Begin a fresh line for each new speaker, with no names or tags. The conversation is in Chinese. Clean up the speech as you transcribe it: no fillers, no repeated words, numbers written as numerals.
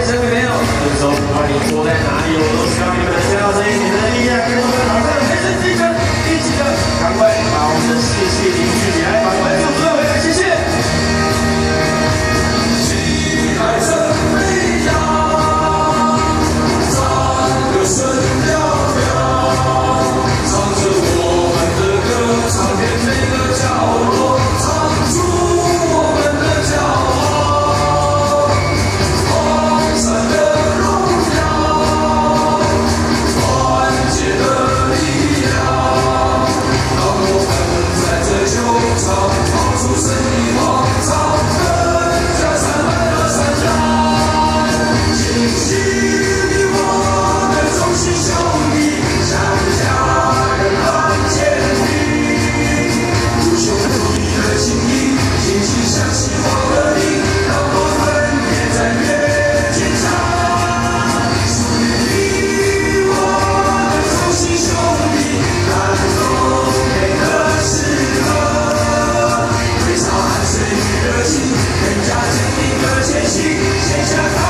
生朋友，这个时候不管你坐在哪里，我都希望你们能听到声音，你们的力量跟我们好像全身这个一起的，赶快把我们的谢谢凝聚起来，把关注转回来，谢谢。起来真飞扬，唱歌声嘹亮，唱着我们的歌，唱遍每个角落，唱出我们的骄傲。黄山的荣耀，团结的力量，让我们在这球场跑出胜利广场，更加灿烂的闪亮。请起立，我们衷心兄弟，向家人喊坚定，不朽不移的情谊，惺惺相惜我和你，让我们越战越坚强。属于你我的衷心兄弟，感动每个时刻，微笑汗水与热情，更加坚定的前行，写下。